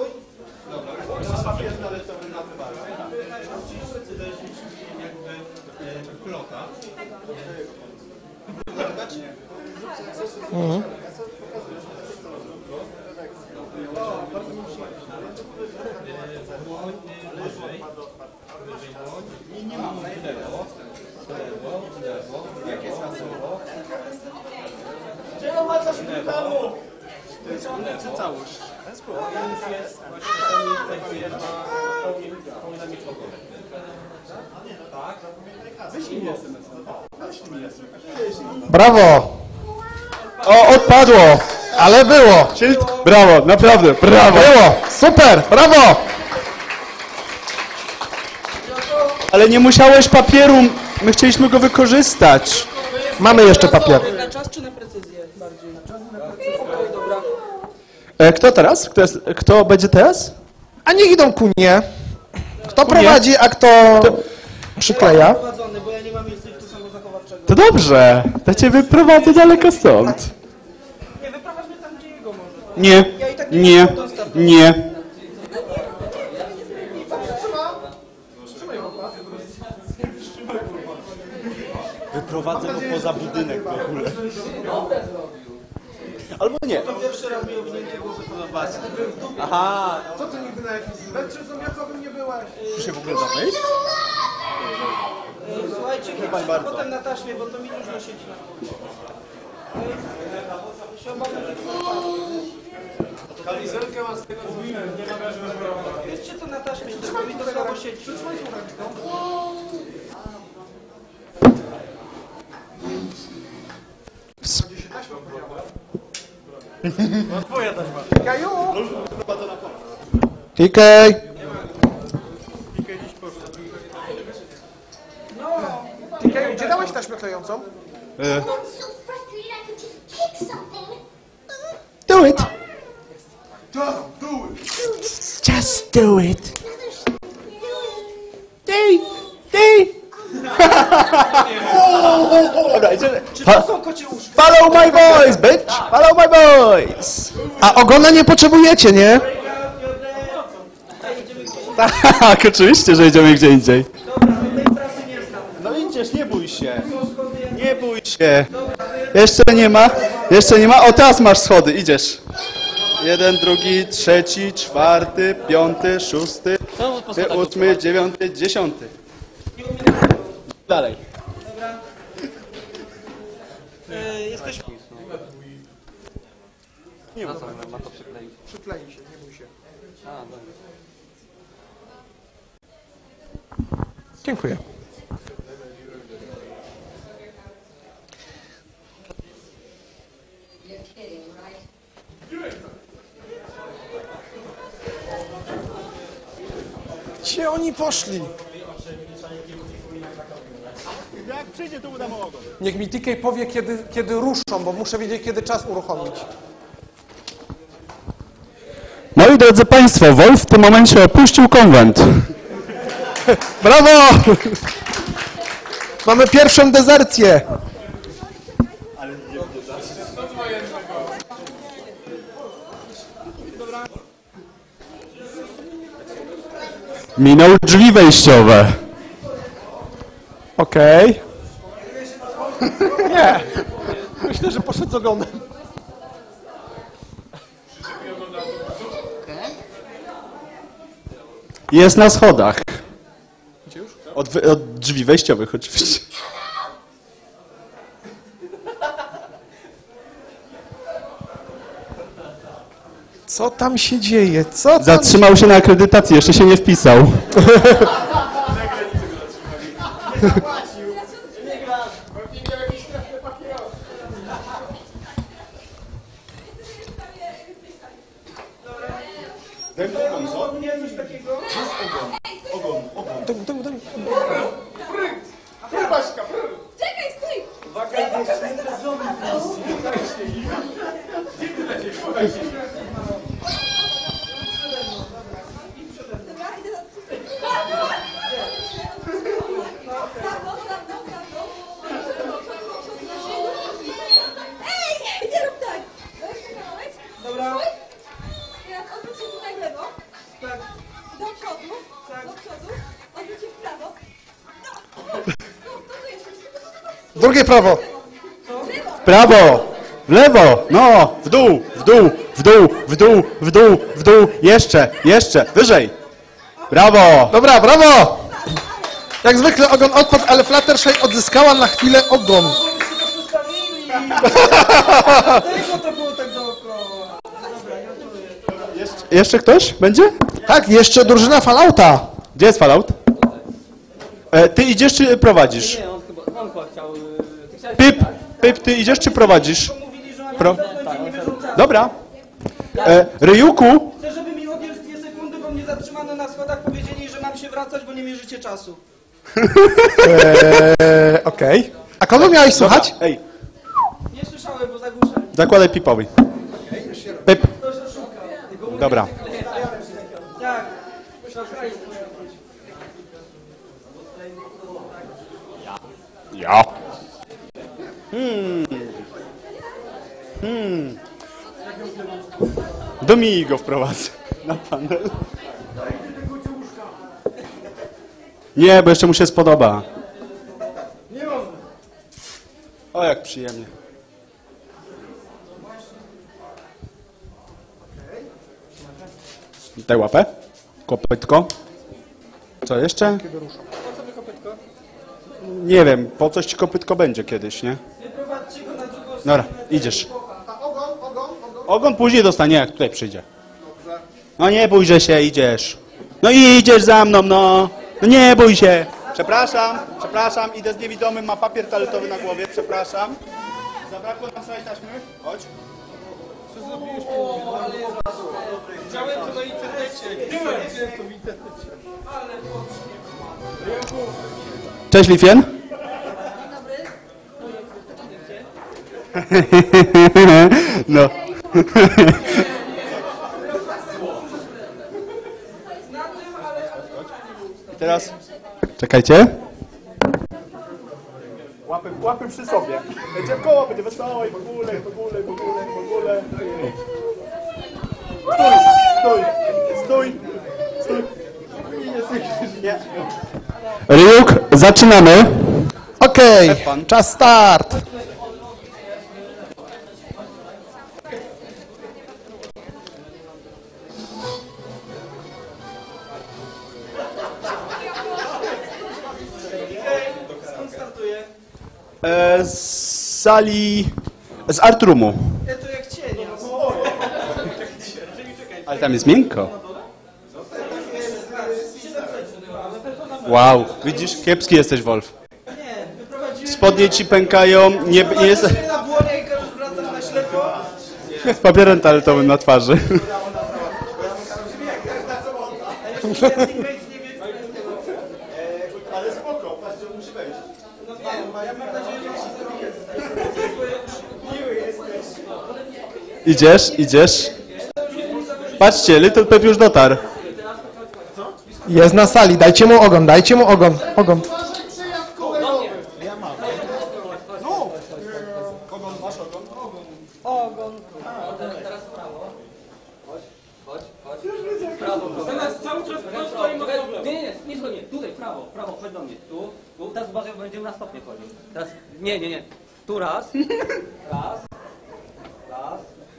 Mhm. Gdzie on ma coś w rękawu? To jest czy całość? To już jest właśnie to miejsce, gdzie ma powinna mieć oko. Tak? Wyślij mi es em es. Brawo! O, odpadło! Ale było! Brawo, naprawdę, brawo! Było! Super! Brawo! Ale nie musiałeś papieru, my chcieliśmy go wykorzystać. Mamy jeszcze papier. Na czas czy na precyzję bardziej? Na czas, na precyzję. Okej, dobra. E, kto teraz? Kto, jest, kto będzie teraz? A niech idą kunie. Kto prowadzi, a kto przykleja? Prowadzony, bo ja nie mam instynktu samozachowawczego. To dobrze, to cię wyprowadzę daleko stąd. Nie, wyprowadź mnie tam, gdzie jego może. Nie, Ja i tak nie nie, mam dostępu. nie. Wyprowadzę go poza budynek w ogóle. Albo nie. To pierwszy raz mi owinięcie głowy podobać. Aha. Co ty nigdy na jakimś metrze zombiakowym nie byłeś? Czy się w ogóle da wejść? Słuchajcie, Pani bardzo. potem na taśmie, bo to mi różno siedzi na głowie. Ja się obawiam, że to Kamizelkę mam z tego co wiem. Wiecie to na taśmie, tylko mi to słabo siedzi. Kaju! Kikej! Ty, Kaju, gdzie dałeś taśmę klejącą? E, I'm so frustrated I could just kick something. do it. Don't do it! Just do it. Another Ty, ty. Dobra, idziemy. To są kocie uszki. Follow my voice, bitch. Follow my voice. A ogona nie potrzebujecie, nie? Tak, oczywiście, że idziemy gdzie indziej. Dobra, tej pracy nie znam. No idziesz, nie bój się. Nie bój się. Jeszcze nie ma. Jeszcze nie ma. O, teraz masz schody, idziesz. Jeden, drugi, trzeci, czwarty, piąty, szósty, ósmy, dziewiąty, dziesiąty. Dalej. E, jesteś... Nie ma co, ma to przykleić. Przyklei się, nie bój się. A, dobra. Dziękuję. Gdzie oni poszli? Jak przyjdzie, to uda mu ogon. Niech mi T K powie, kiedy, kiedy ruszą, bo muszę wiedzieć, kiedy czas uruchomić. Moi drodzy Państwo, Wolf w tym momencie opuścił konwent. Brawo! Mamy pierwszą dezercję. Minął drzwi wejściowe. Okej. Nie. Myślę, że poszedł z ogonem. Jest na schodach. Od, wy- od drzwi wejściowych oczywiście. Co tam się dzieje? Co tam Zatrzymał się na akredytacji, jeszcze się nie wpisał. Nie, coś takiego? Dum, dum, dum. Baśka, prr! Czekaj, stój! Uwaga, jest zombie. Dobra, idę za... Drugie prawo. W prawo, w lewo, no, w dół, w dół, w dół, w dół, w dół, w dół, jeszcze, jeszcze, wyżej. Brawo! Dobra, brawo! Jak zwykle ogon odpadł, ale Fluttershy odzyskała na chwilę ogon. Dlaczego to było tak dookoła? Dobra, gratuluję. Jeszcze ktoś będzie? Tak, jeszcze drużyna Fallouta. Gdzie jest Fallout? E, ty idziesz czy prowadzisz? Nie, on chyba, on chyba chciał... y, Ty chciałeś... Pyp, Pyp, ty idziesz czy prowadzisz? Mówili, że mam Pro... zamknąć i nie wyrzucać. Dobra. E, Ryuku, Chcę, żeby mi odjąć dwie sekundy, bo mnie zatrzymano na schodach, powiedzieli, że mam się wracać, bo nie mierzycie czasu. Eee, okej. A kogo miałeś słuchać? ej, Nie słyszałem, bo zagłuszali. zakładaj Pipowi. Pyp, Ktoś oszuka. Tylko mówię, dobra. tak. Szaleństwo. Ja. Hmm. Hmm. Do mi go wprowadzę na panel. Nie, bo jeszcze mu się spodoba. O, jak przyjemnie. Daj łapę. Kopytko. Co jeszcze? Nie wiem, po coś ci kopytko będzie kiedyś, nie? Wyprowadźcie go na drugą stronę. Dobra, idziesz. A ogon, ogon, ogon. Ogon później dostanie, jak tutaj przyjdzie. No nie bój że się, idziesz. No i idziesz za mną, no. No nie bój się. Przepraszam, przepraszam, idę z niewidomym, ma papier toaletowy na głowie, przepraszam. Zabrakło nam całej taśmy? Chodź. Widziałem to na internecie. Widziałem to w internecie. Cześć, Lifien. No. I teraz... Czekajcie. Łapy, łapy przy sobie. Będzie w koło, będzie wesoło i w ogóle, w ogóle, w ogóle, w ogóle. Stój, stój, stój, stój. Nie. Ryuk, zaczynamy. Okej, czas start. Skąd startuję? E, z sali... z Artrumu. Ja to jak cienia. Ale tam jest miękko. Wow, widzisz, kiepski jesteś, Wolf. Nie, wyprowadziłem Spodnie ci pękają, nie, nie jest... mnie na błonie i każesz wracać na ślepo. z papierem toaletowym na twarzy. A jeszcze ten teammate nie wie, Ale spoko, patrz, że musi wejść. no wiem, ja mam nadzieję, że się zabije. Miły jesteś. Idziesz, idziesz. Patrzcie, Little Pep już dotarł. Jest na sali, dajcie mu ogon, dajcie mu ogon. Ogon. Teraz cały czas prosto i mocno. Nie, nie, nie, nie, tutaj, w prawo, w prawo, chodź do mnie, tu, tu, teraz uważaj, bo będziemy na stopnie chodzić. Teraz, nie, nie, nie, tu raz, raz, raz.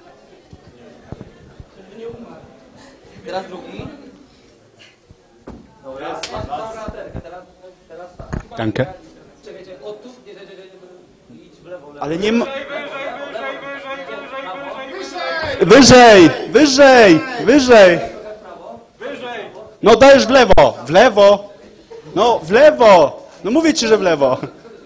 Teraz drugi. Dobra, masz całą latarkę, teraz, teraz tak. Dankę. Czekajcie, o tu, nie, nie, nie, nie, idź w lewo, w lewo. Ale nie ma... Wyżej, wyżej, wyżej, wyżej, wyżej. Wyżej, wyżej, wyżej. Wyżej. No dajesz w lewo, w lewo. No, w lewo. No mówię ci, że w lewo.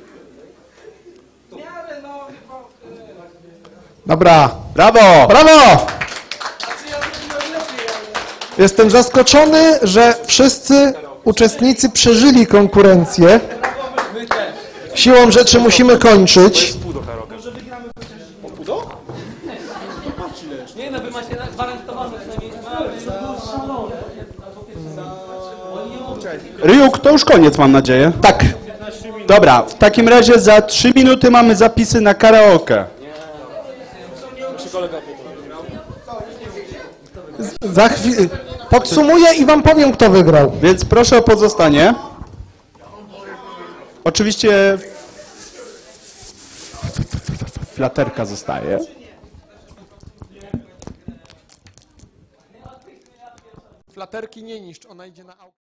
W miarę, no, chyba, Dobra, Brawo. brawo! znaczy ja zrobiłem lepiej, ale... Jestem zaskoczony, że wszyscy uczestnicy przeżyli konkurencję. Siłą rzeczy musimy kończyć. Nie, no wy macie gwarantowane, przynajmniej szalone. Ryuk, to już koniec, mam nadzieję. Tak, Dobra, w takim razie za trzy minuty mamy zapisy na karaoke. za chwilę. Podsumuję i wam powiem, kto wygrał. Więc proszę o pozostanie. Oczywiście flaterka zostaje. Flaterki nie niszcz, ona idzie na aukcję.